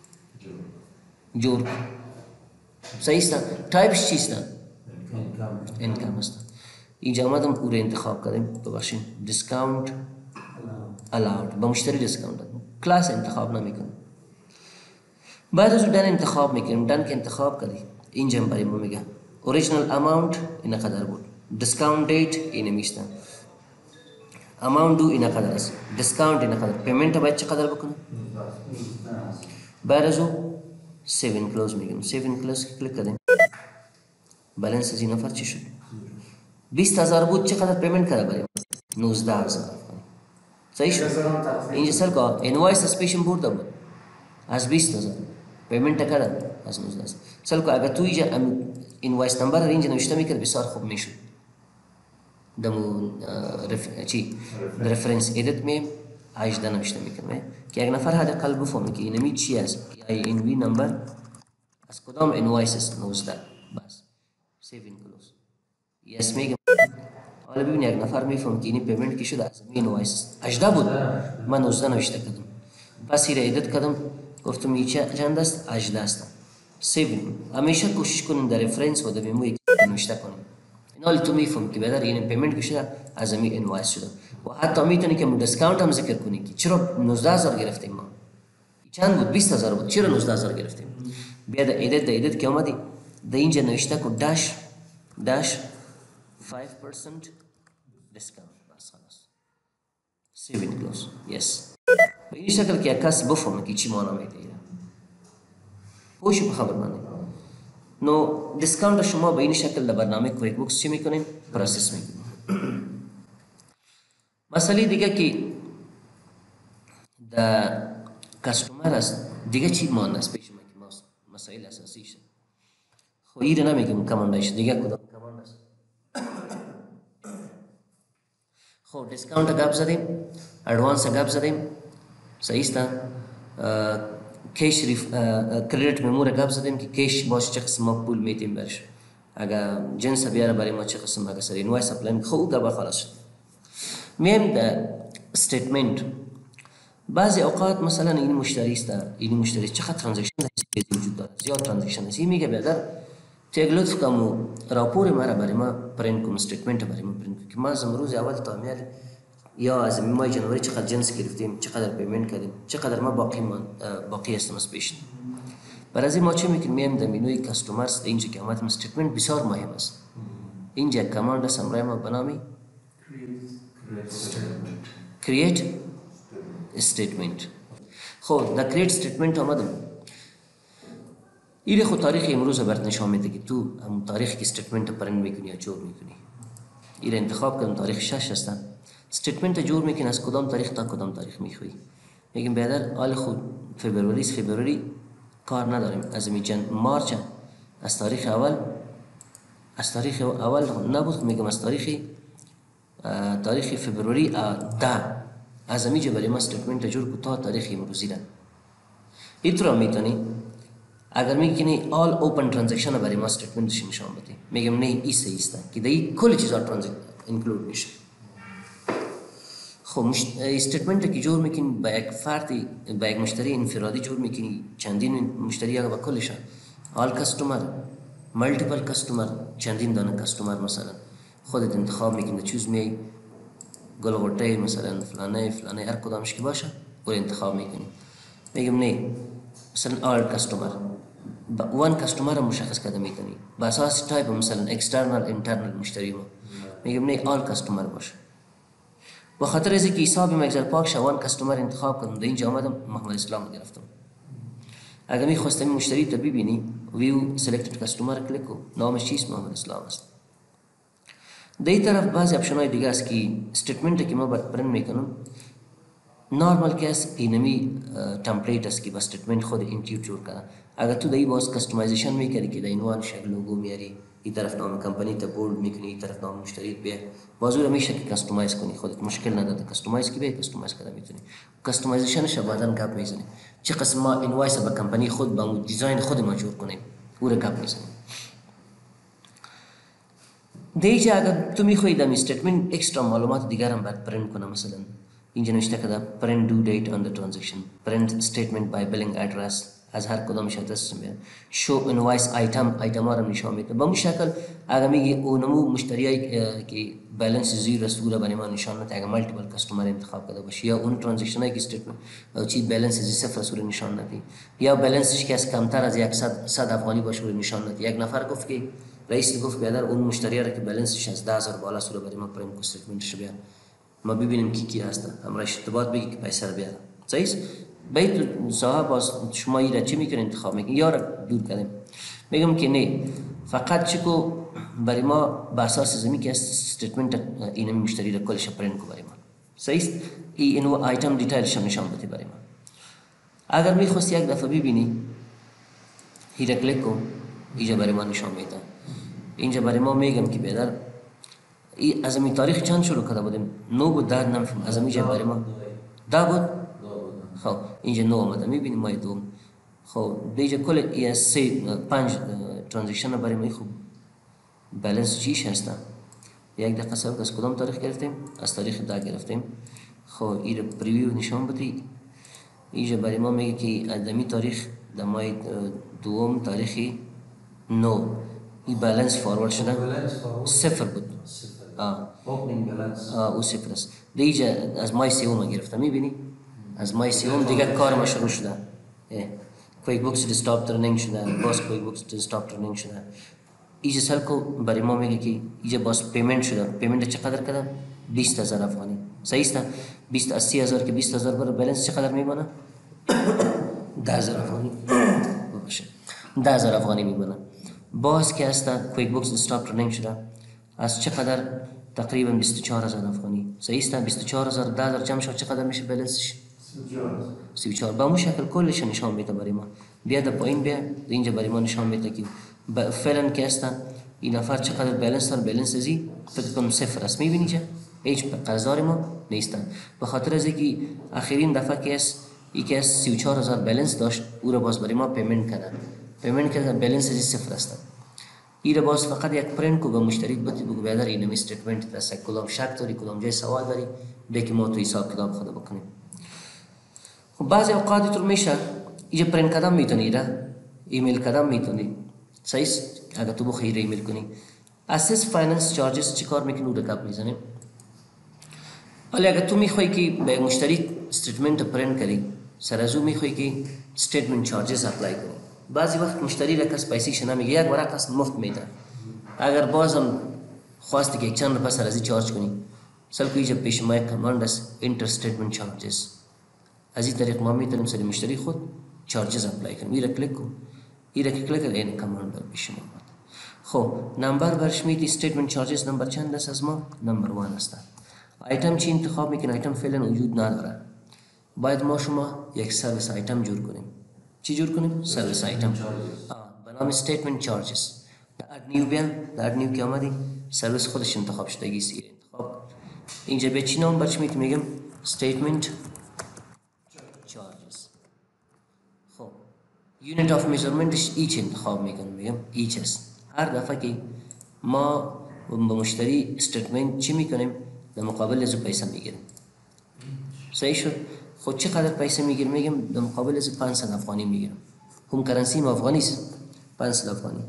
جور. صحیح است؟ تایپش چیست؟ اینکم است. اینجا آمدم او را انتخاب کردیم. ببخشید دیسکاونت الاود به مشتری دیسکاونت دادیم. کلاس انتخاب نمیکنیم. بعد از دن انتخاب میکنیم. دن که انتخاب کردی اینجا برای ما میگه اوریجینال اماونت این قدر بود. دیسکاونت دیت این میسته. اماونت دو این قدر است. دیسکاونت این قدر. پیمنت باید چقدر بکنم؟ بعد از او سیو انکلوز میگیم. سیو انکلوز کلیک کردیم. بالانس از این نفر چی شد؟ بیست هزار بود. چقدر پیمنت کرده برای ما؟ نوزده هزار. صحیح شد؟ اینجا سر که انوایس اسپیشن برده بود از بیست هزار پیمنت کرده از نوزده هزار. سر که اگر تو اینجا انوایس نمبر اینجا نوشته میکرد بسیار خوب میشد. دمو رف... چی؟ رفرنس ایدیت می هجده نوشته میکنه که یک نفر حداقل بفهمه که اینمی چی است. ای ان وی نمبر از کدام انوایس است؟ نوزده. بس سیو انکلوز یس میگم. حالا ببین یک نفر میفهم که این پیمنت کی شده از این انوایس هجده بود من نوزده نوشته کردم. پس این ایدیت کردم گفتم این چند است؟ هجده است. سیو. همیشه کوشش کنیم در رفرنس و در میمو یک نوشته کنیم. این حال تو میفهم که بدر این پیمنت کی شده از این انوایس شده. و حتی میتونی که دیسکاونت هم ذکر کنی که چرا نوزده هزار گرفتیم ما. چند بود؟ بیست هزار بود. چرا نوزده هزار گرفتیم؟ بیا در ایدیت در ایدیت که اومدی در اینجا نوشته کو داش داش five percent discount. بس خلاص. Save and close. Yes. به این شکل که کس بفهمه که چی معنا میده. پوشی به خبر منه. نو دیسکاونت شما به این شکل در برنامه کویک بوکس چی میکنیم؟ پروسس میکنیم. مسئله دیگه که در کستومر است دیگه چی مانده است پیش ما که مسائل اساسی شد. خب این نمیگیم کماندش دیگه کدام کماند است. خب دیسکاونت گپ زدیم، ادوانس گپ زدیم، صحیح است. کیش ریف کریدیت ممور گپ زدیم که کیش باش چه قسم ما پول میتیم برش. اگر جنس بیاره برای ما چه قسم اگر سر اینوایس اپلاین خوب گپ خلاص شد. میم در استیتمنت بعضی اوقات مثلا این مشتری است، این مشتری چقدر ترانزکشن وجود داره، زیاد ترانزکشن است. این میگه بیادر تیگ لطف کم و راپور مرا برای ما پرینت کم، استیتمنت برای ما پرینت کم که ما از امروز اول تا میاد یا از ماه جنوری چقدر جنس گرفتیم، چقدر پیمنت کردیم، چقدر ما باقی ما باقی هستیم از پیش. برای از این ما چه میکنیم؟ میایم در مینوی کاستومرز اینجا که آمدیم استیتمنت بسیار مهم است. اینجا کماند است امرای ما بنامی create statement. خب در create statement آمدم این خود تاریخ امروز برات نشان میده که تو هم تاریخ کی استیتمنت پرینت میکنی یا جور میکنی. این انتخاب کردم تاریخ شش هستن. استیتمنت جور میکنی از کدام تاریخ تا کدام تاریخ میخوای. میگم بیادر حال خود فبروری است، فبروری کار نداریم. از میجن مارچ از تاریخ اول از تاریخ اول نبود، میگم از تاریخ تاریخ فبروری ده از میجه برای ما استیتمنت جور کو تا تاریخ امروزی ده. ایترا میتونی اگر میگی all open transaction برای ما استیتمنتش نشان بده. میگم نه این صحیح است که دی کل چیزا ترانزکشن اینکلود میشه. خب استیتمنت کی جور میکنی با یک فردی با یک مشتری انفرادی جور میکنی، چندین مشتری اگر با کلش all کاستومر مالتیپل کاستومر چندین دانه کاستومر مثلا خودت انتخاب میکنی چوز می گلوگوته مثلا فلانه فلانه هر کدامش که باشه و انتخاب میکنی. میگم نه مثلا all کاستومر وان کاستومر مشخص کرده میکنی با اساس تایپ مثلا اکسترنال اینترنال مشتری ما. میگم نه all کاستومر باشه. به خاطر از اینکه حساب مگزل پاک شوان کاستومر انتخاب کردم در اینجا آمدم محمد اسلام گرفتم. اگر میخواستم مشتری تو ببینی ویو سلیکتد کاستومر کلیک کو نامش چیست؟ محمد اسلام است. در این طرف بعضی اپشن های دیگه است که استیتمنت که ما باید پرینت میکنم نارمال کیس اینمی تمپلیت است که با استیتمنت خود انتیوت جور کنه. اگر تو در این باز کستومایزیشن میکردی که در این وان شکل لوگو میاری این طرف نام کمپانی تا بولد میکنی، این طرف نام مشتری بیا بازو رو میشه که کستومایز کنی، خودت مشکل نداره کستومایز کی بیا کستومایز کرده میتونی. کستومایزیشنش بعداً گپ میزنیم چه قسم ما اینوایس به کمپانی خود با دیزاین خود ما جور کنیم او رو گپ میزنیم. دیگه اگر تو میخوای در استیتمنت اکسترا معلومات دیگر هم باید پرینت کنم، مثلا اینجا نوشته که پرینت دو دیت آن د ترانزکشن، پرینت استیتمنت بای بیلینگ ادرس، از هر کدامش ادرس میاد، شو اینوایس آیتم آیتم ها رو نشون میده. به اون شکل اگر میگی اونمو مشتریایی که بالانس زیرو است او رو برای ما نشان نده، اگر مالتیپل کستومر انتخاب کرده باشی، یا اون ترانزکشن هایی که استیتمنت چی بالانس زی صفر است رو نشان نده، یا بالانسش که از کمتر از صد افغانی باشه رو نشان نده. یک نفر گفت که رئیس گفت بیادر اون مشتری را که بالانسش از ده هزار بالا است رو برای ما پرینت کو استیتمنتش بیار ما ببینیم کی کی هستن، همراه ارتباط بگی که پیسه رو بیارم. صحیح است؟ بیت صاحب باز شما این را چی میکنین انتخاب میکنین یا را دور کردیم. میگم که نه فقط چیکو برای ما بر اساس زمینی که استیتمنت این مشتری را کلش پرینت کو برای ما. صحیح است؟ این اینو آیتم دیتیلش نشان بده برای ما. اگر میخواستی یک دفعه ببینی هیرا کلیک کو اینجا برای ما نشان میده. اینجا برای ما میگم که بیادر ای از این تاریخ چند شروع کرده بودیم؟ نو بود در نمیفهم از اینجا برای ما دا بود. خب اینجا نو آمده میبینیم ما دوم. خب دیگه کل ای سه پنج ترانزکشن برای ما خوب بالانس چیش هستن. یک دقیقه صبر از کدام تاریخ گرفتیم؟ از تاریخ دا گرفتیم. خب این پریویو نشان بدی. اینجا برای ما میگه که از این تاریخ در ماه دوم تاریخی نو این بالانس فارورد شده صفر بود. آه آه او صفر است. دیگه از ماه سوم گرفتم میبینی؟ از ماه سوم دیگه کار ما شروع شده. کویک بوکس استاپ رنینگ شده، باز کویک بوکس استاپ رنینگ شده. اینجا سال کو برای ما میگه که اینجا باز پیمنت شده. پیمنت چقدر کردم؟ بیست هزار افغانی. صحیح است؟ بیست از سی هزار که بیست هزار بر بالانس چقدر میمونه؟ ده هزار افغانی. باشه. ده هزار افغانی میمونه. باز که هست کویک بوکس استاپ رنینگ شده. از چقدر؟ تقریبا بیست و چهار هزار افغانی. صحیح است؟ بیست و چهار هزار ده هزار جمع شد چقدر میشه بالانسش؟ سی و چهار. با اون شکل کلش نشان میده برای ما. بیا در پایین بیا اینجا برای ما نشان میده که فعلا که هست این نفر چقدر بالانس داره. بالانس ازی فکر کنم صفر است. میبینی چه؟ هیچ قرضدار ما نیستن. به خاطر از اینکه آخرین دفعه که است یکی از سی و چهار هزار بالانس داشت او را باز برای ما پیمنت کرد. پیمنت کرد بالانس ازی صفر است. این را باز فقط یک پرینت کو به مشتری بده بگو بیادر این استیتمنت دست کدام شک داری کدام جای سوال داری دیگه ما تو حساب کتاب خود بکنیم. خب بعضی اوقات تو میشه اینجا پرینت کردن میتونی را ایمیل کردن میتونی. صحیح است؟ اگر تو بخوای ایمیل کنی اساس فایننس چارجز چیکار میکنی اون رو گپ میزنیم. ولی اگر تو میخوای که به مشتری استیتمنت پرینت کردی سر از او میخوای که استیتمنت چارجز اپلای کنی. بعضی وقت مشتری را کس پیسیش نمیگه یک ورق است مفت میده. اگر بازم خواستی که یک چند روپیه سر ازی چارج کنی سال کو اینجا پیش ما یک کماند است انتر استیتمنت چارجز. از این طریق ما میتونیم سر مشتری خود چارجز اپلای کنیم. این را کلیک کن. این را کلیک کن این کماند بر پیش ما. خب نمبر برش میدی استیتمنت چارجز نمبر چند است از ما؟ نمبر وان است. آیتم چی انتخاب میکنیم؟ آیتم فعلا وجود نداره. باید ما شما یک سرویس آیتم جور کنیم. چی جور کنیم؟ سرویس آیتم. به نام استیتمنت چارجز. در نیو بیان در نیو که آمدی سرویس خودش انتخاب شده گیسی انتخاب. اینجا به چی نام برش میدیم؟ میگم استیتمنت چارجز. خب یونیت آف میجرمنتش ایچ انتخاب میکنم. میگم ایچ است. هر دفعه که ما به مشتری استیتمنت چی میکنیم در مقابل از پیسه میگیریم. صحیح شد؟ خود چقدر پیسه میگیرم؟ میگم در مقابل از پانصد افغانی میگیرم. هم کرنسی ما افغانی است پانصد افغانی.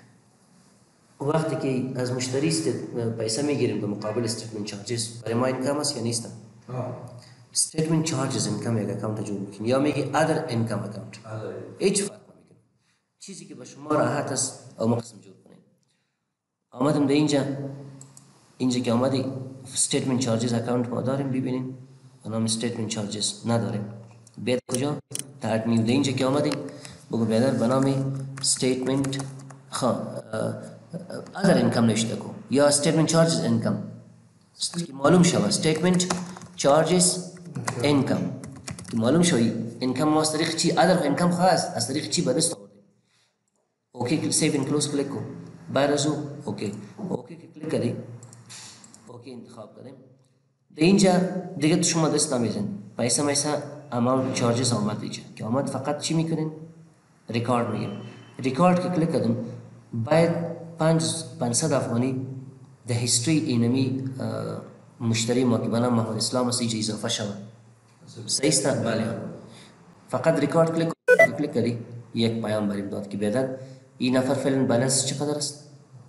وقتی که از مشتری پیسه میگیریم به مقابل استیتمنت چارجز برای ما اینکم است یا نیست؟ استیتمنت چارجز اینکم یک اکاونت جور میکنیم یا میگی ادر اینکم اکاونت. هیچ فرق نمیکنه. چیزی که به شما راحت است او مقسم جور کنیم. آمدم در اینجا اینجا که آمدی استیتمنت چارجز اکاونت ما داریم ببینیم به نام استیتمنت چارجز نداریم. بیاد کجا؟ تا نیو در اینجا که آمدی بگو بیادر به نام استیتمنت خواه ادر اینکم نوشته کو یا استیتمنت چارجز اینکم معلوم شود. استیتمنت چارجز اینکم معلوم شوی اینکم ما از طریق چی ادر اینکم خواست از طریق چی به دست آوردیم. اوکی سیو این کلوز کلیک کو. بعد از او اوکی اوکی که کلیک کردی، اوکی انتخاب کردیم. در اینجا دیگه شما دست نمیزن، پیسه میسه اماونت چارجز آمد اینجا که آمد، فقط چی میکنین؟ ریکارد میگیم. ریکارد که کلیک کردم باید پنج پانصد افغانی در هیستری اینمی مشتری ما که بنام محمد اسلام است اینجا اضافه شود. صحیح است؟ بله. فقط ریکارد کلیک کلیک کردی یک پیام بریم داد که بیادر این نفر فعلا بالانس چقدر است؟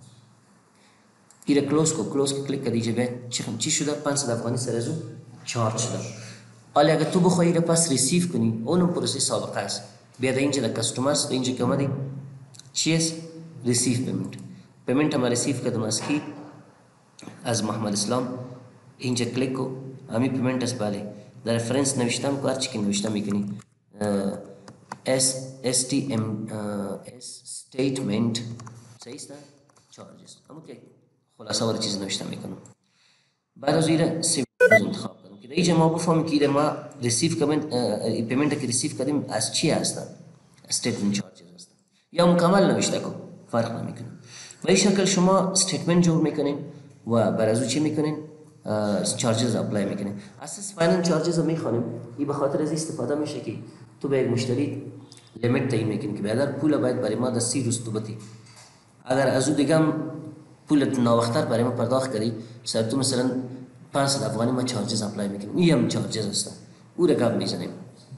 این کلوز کو کلوز که کلیک کردی جبه چی شده؟ پانصد افغانی سر از او چارج شده. حالا اگر تو بخوای را پس ریسیو کنی اونم پروسه سابقه است. بیاد اینجا در کستومرز اینجا که آمدی چی است؟ ریسیو پیمنت. پیمنت هم ریسیو کردم از کی؟ از محمد اسلام. اینجا کلیک کو همین پیمنت است. بله در رفرنس نوشتم که هرچی که نوشتم میکنی اس اس تی ام اس statement صحیح است؟ چارجز اما که خلاصه وار چیز نوشتم میکنم. بعد از این سیو انتخاب کنم که اینجا ما بفهمیم که ایده ما ریسیو کردیم پیمنت که ریسیو کردیم از چی هستن؟ استیتمنت چارجز هستن یا مکمل نوشته کو فرق نمیکنه. به این شکل شما استیتمنت جور میکنین و بر از او چی میکنین؟ چارجز اپلای میکنین. اساس فایننس چارجز رو میخوانیم. این به خاطر از استفاده میشه که تو به یک مشتری لیمیت تعیین میکنی که بیادر پول باید برای ما در سی روز تو بتی. اگر از او دیگه پولت ناوقتر برای ما پرداخت کردی سر تو مثلا پانصد افغانی ما چارجز اپلای میکنیم. این هم چارجز هستن او رقم میزنیم.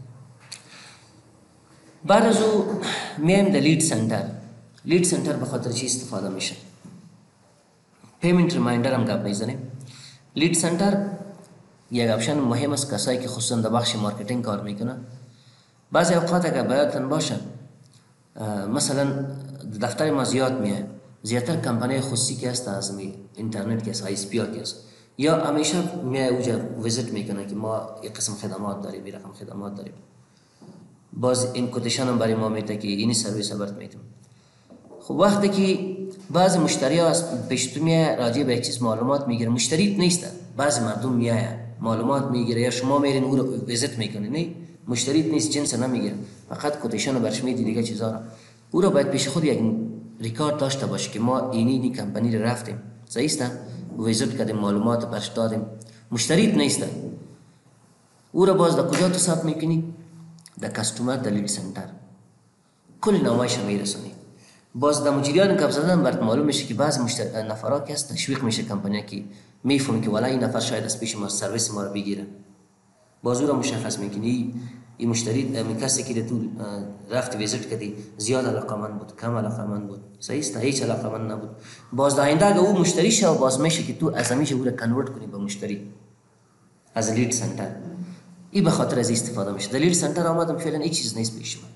بعد از او میایم در لید سنتر. لید سنتر به خاطر چی استفاده میشه؟ پیمنت ریمایندر هم گپ میزنیم. لید سنتر یک اپشن مهم است کسایی که خصوصا در بخش مارکتینگ کار میکنه. بعضی اوقات اگر باید باشه مثلا دفتر ما زیاد میه، زیادتر کمپانی خصوصی که هست از اینترنت که هست، آی اس پی ها که هست، یا همیشه میه اوجا ویزیت میکنه که ما یک قسم خدمات داریم، یک رقم خدمات داریم. باز این کوتیشن هم برای ما میده که اینی سرویس برات میتیم. خب وقتی که بعضی مشتری ها پیشتو میه راجع به یک چیز معلومات میگیره، مشتری نیست، بعضی مردم میایه معلومات میگیره یا شما میرین او رو ویزیت میکنین، نه مشتری نیست، جنس نمیگیره، فقط کوتیشن رو برش میدی دیگه چیزا رو. او رو باید پیش خود یک ریکارد داشته باشه که ما اینی اینی کمپانی رو رفتیم، صحیح است؟ ویزیت کردیم، معلومات برش دادیم، مشتری نیست. او رو باز در کجا تو ثبت میکنی؟ در کاستومر در لید سنتر کل نمایش میرسونی. باز در مجریان گپ زدن برات معلوم میشه که بعضی مشتری نفرا که هست تشویق میشه کمپانی که میفهمه که والا این نفر شاید از پیش ما سرویس ما رو بگیره. باز او رو مشخص میکنی این مشتری می کسی که تو رفت ویزیت کردی زیاد علاقمند بود، کم علاقمند بود، صحیح است؟ هیچ علاقمند نبود. باز در آینده اگه او مشتری شه باز میشه که تو از همیشه او رو کنورت کنی به مشتری از لید سنتر. این به خاطر از استفاده میشه. در لید سنتر آمدم فعلا هیچ چیز نیست پیش من.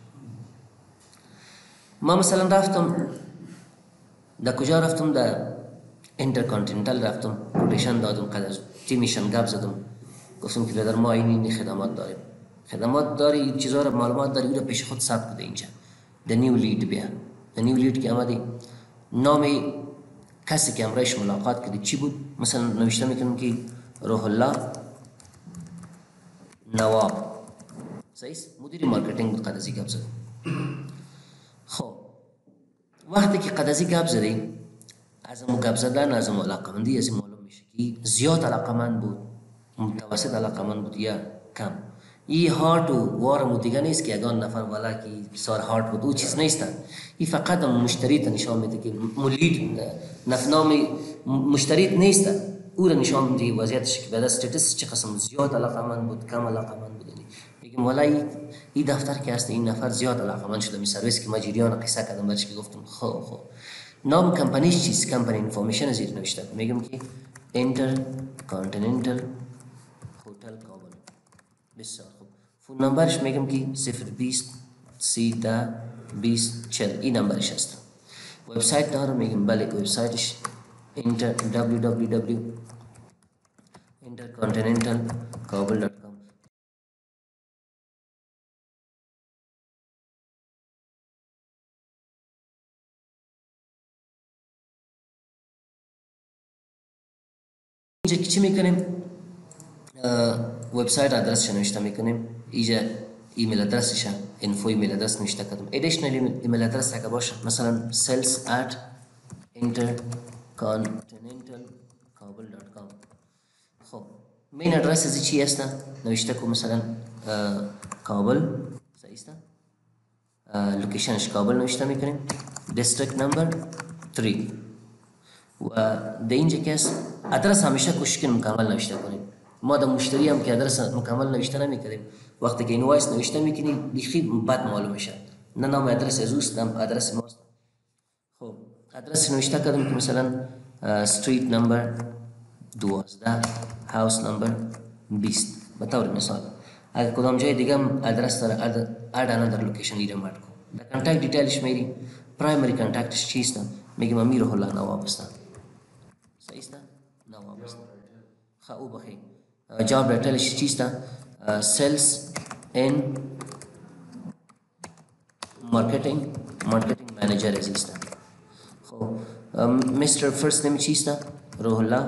ما مثلا رفتم در کجا رفتم؟ در اینترکانتیننتال رفتم، کوتیشن دادم، قدر تیمیشن گپ زدم، گفتم که در ما این این خدمات داریم، خدمات داری، چیزا رو معلومات داری، او رو پیش خود ثبت کده اینجا. در نیو لید بیا. در نیو لید که آمدی نام کسی که امرایش ملاقات کردی چی بود؟ مثلا نوشته میکنم که روح الله نواب، صحیح؟ مدیر مارکتینگ بود. قدازی گپ زدم. خب وقتی که قدازی گپ زدی از مو گپ زدن از مو علاقمندی از معلوم میشه که زیاد علاقمند بود، متوسط علاقمند بود یا کم. این هارت و وارم دیگه نیست که اگان نفر والا که بسیار هارت بود، او چیز نیست. این فقط مشتری تا نشان میده که مولید نفنام مشتری نیست، او را نشان میده وضعیتش که بعد استاتس چه قسم زیاد علاقمند بود، کم علاقمند بود. میگم والا این دفتر که هست این نفر زیاد علاقمند شده می سرویس که مجریان قصه کردم برش که گفتم خو خو نام کمپانیش چیست؟ کمپانی انفورمیشن زیر نوشته. میگم که انتر کانتیننتال هتل کابل. بسیار خوب. فون نمبرش میگم که صفر بیست سی ده بیست چل، این نمبرش هست. وبسایت دارم، میگم بله وبسایتش انتر دبلیو دبلیو دبلیو انترکانتیننتال کابل دات کام. اینجا چی میکنیم؟ وبسایت آدرس نوشته میکنیم. اینجا ایمیل آدرسش انفو ایمیل آدرس نوشته کردم. ادیشنال ایمیل آدرس اگه باشه مثلا sales at intercontinental کابل دات کام. خب مین ادرس از چی هست؟ نوشته که مثلا کابل، صحیح است؟ لوکیشنش کابل نوشته میکنیم، دیستریکت نمبر سه و در اینجا که است ادرس همیشه کوشش کنیم مکمل نوشته کنیم. ما در مشتری هم که ادرس مکمل نوشته نمیکنیم، وقتی که اینوایس نوشته میکنیم دیخی بد معلوم میشه، نه نام ادرس از اوست نه ادرس ماست. خب ادرس نوشته کردیم که مثلا استریت نمبر دوازده، هاوس نمبر بیست به طور مثال. اگر کدام جای دیگه هم ادرس داره اد انادر لوکیشن ایره مارد کن. در کانتکت دیتیلش میری، پرایمری کانتکتش چیست؟ میگیم امیر الله نواب است. صحیح است؟ نواب است. خب او بخیر. جاب رایتلش چیست؟ سیلز ان مارکتینگ مارکتینگ منیجر است. خب مستر فرست نیم چیست؟ روح الله.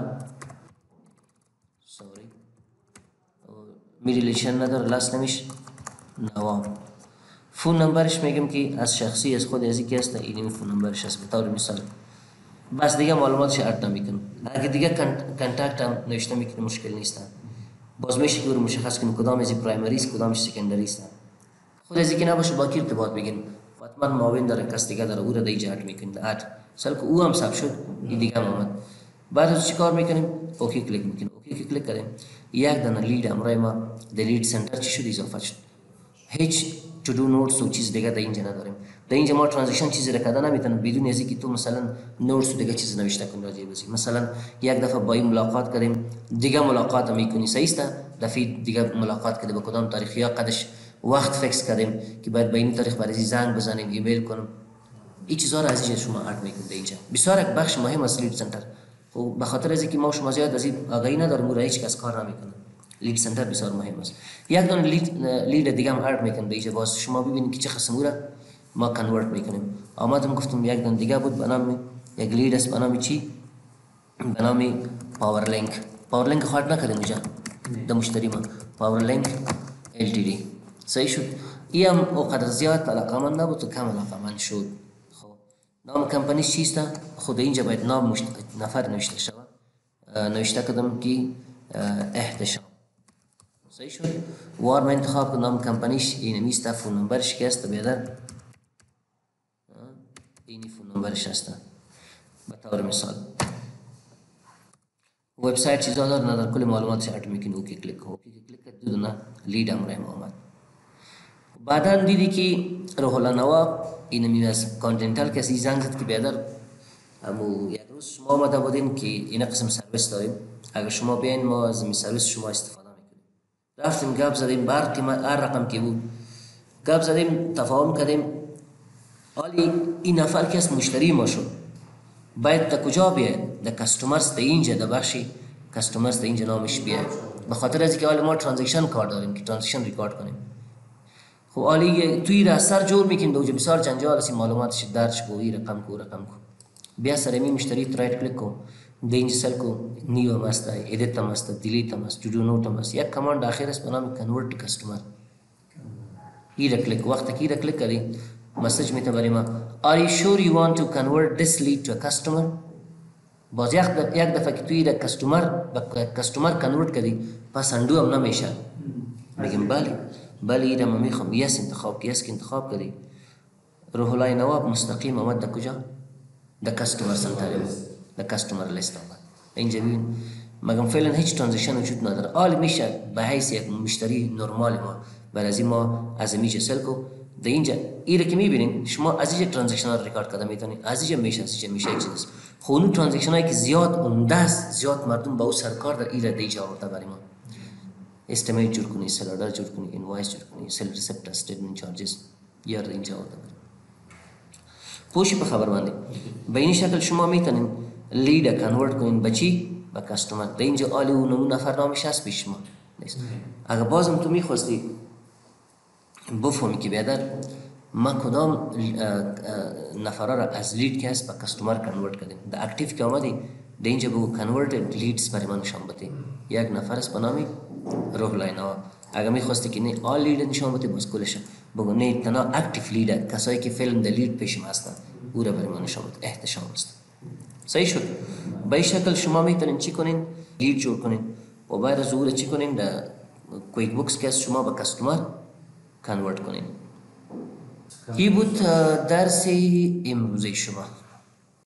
سوری می ریلیشن نداره، لاست نمیش نواب. فون نمبرش میگم که از شخصی از خود ازی که است، این فون نمبرش است به طور مثال. بس دیگه معلوماتش ارد نمیکنم. اگه دیگه کانتکت هم نوشته میکنم مشکل نیست. باز میشه که مشخص کنیم کدام ازی پرایمری است کدامش سکندری است. خود ازی که نباشه با کی ارتباط بگیریم. حتما معاون داره، کس دیگه داره، او را دیگه ارد میکنیم. ارد سال که او هم ثبت شد، این دیگه هم آمد. بعد از چیکار میکنیم؟ اوکی کلیک میکنیم. اوکی کلیک کردیم. یک دانه لید امرای ما در لید سنتر چی شد؟ اضافه شد. هیچ تو دو نوتس و چیز دیگه در اینجا نداریم. در اینجا ما ترانزکشن چیزی را کردن نمیتونیم بدون از اینکه تو مثلا نوتس و دیگه چیز نوشته کنی راجع بهش. مثلا یک دفعه با این ملاقات کردیم، دیگه ملاقات میکنی، صحیح است؟ دفعه دیگه ملاقات کردیم با کدام تاریخ یا قدش وقت فکس کردیم که باید به این تاریخ برای زنگ بزنیم، ایمیل کنیم. این چیزا را از اینجا شما ارد میکنید اینجا. بسیار یک بخش مهم است لید سنتر. خب به خاطر از اینکه ما شما زیاد از این آگاهی نداریم، اون را هیچ کس کار نمیکنه. لید سنتر بسیار مهم است. یک دونه لید لید دیگه هم ارد میکنم اینجا. باز شما ببینید که چه قسم را ما کنورت میکنیم. آمدم گفتم یک دونه دیگه بود به نام یک لید است به نام چی؟ به نام پاور لینک. پاور لینک خاطر نکردیم اینجا در مشتری ما. پاور لینک ال تی دی. صحیح شد. این هم اوقدر زیاد علاقمند نبود و کم علاقمند شد. خب نام کمپانی چیست؟ خود اینجا باید نام مشت... نفر نوشته شود. نوشته کردم که احتشام. صحیح شد. وار من انتخاب کنم نام کمپانیش این میسته، فون نمبرش که است بیادر اینی فون نمبرش است به طور مثال. وبسایت چیزا دار ندار، کل معلوماتش ارد میکنی. اوکی کلیک کن. اوکی کلیک کرد دو دونه لید امرای ما آمد. بعدا دیدی که روح الله نواب این می از کانتیننتال کسی زنگ زد که بیادر امو یک روز شما آمده بودین که این قسم سرویس داریم، اگر شما بیاین ما از این سرویس شما استفاده میکنیم. رفتیم گپ زدیم بر قیمت هر رقم که بود، گپ زدیم تفاهم کردیم. حالی این نفر که از مشتری ما شد باید تا کجا بیاید؟ در کستومرز در اینجا در بخشی کستومرز در اینجا نامش بیاید، به خاطر از اینکه حالی ما ترانزکشن کار داریم که ترانزکشن ریکارد کنیم. خب حالی توی را سر جور میکنیم دوجه بسیار جنجال است. معلوماتش درج کو، این رقم کو رقم کو بیا سر می مشتری رایت کلیک کو، در اینجا سل کو نیو هم است، ادیت هم است، دیلیت هم است، جودو نوت هم است. یک کماند آخر است به نام کنورت تو کستومر. این را کلیک وقتی که این را کلیک کردی مسیج میته برای ما Are you sure you want to convert this lead to a customer؟ باز یک دفعه که توی را کستومر به کستومر کنورت کردی پس اندو هم نمیشه. میگم بله بله این را ما میخوام یس انتخاب که یس که انتخاب کردی. روح الله نواب مستقیم آمد در کجا؟ در کستومر سنتر، در کستومر لیست آمد. اینجا ببین مگم فعلا هیچ ترانزکشن وجود نداره. حال میشه به حیث یک مشتری نرمال ما برای از ما از اینجا سل کو در اینجا این را که میبینین شما از اینجا ترانزکشن ها ریکارد کرده میتونید. از اینجا میشه از اینجا میشه چیز است. خب اون ترانزکشن هایی که زیاد عمده است، زیاد مردم با او سرکار در این را دیجا آورده برای ما. استیمیت جور کنی، سل آردر جور کنی، اینوایس جور کنی، سل ریسپت، استیتمنت چارجز یا را اینجا آورده برای پوشی به خبر بندی. به این شکل شما میتونین لید کنورت کنین به چی؟ به کستومر. در اینجا آلی و نمون نفر نامش هست پیش شما نیست. اگر بازم تو میخواستی بفهمی که بیادر ما کدام نفرها را از لید که هست به کستومر کنورت کردیم. در اکتیو که آمدی در اینجا بگو کنورتد لیدز برای من نشان بده. یک نفر است به نامی روح الله نواب. اگر میخواستی که نه آل لید نشان بده باز کلش بگو نه تنها اکتیو لید کسایی که فیلم در لید پیشم هستن او را برای من نشان بده. احتشام است. صحیح شد. به این شکل شما میتونین چی کنین؟ لید جور کنین و بعد از او چی کنین؟ در کویک بوکس که از شما به کستومر کنورت کنین. این بود درس امروزه شما.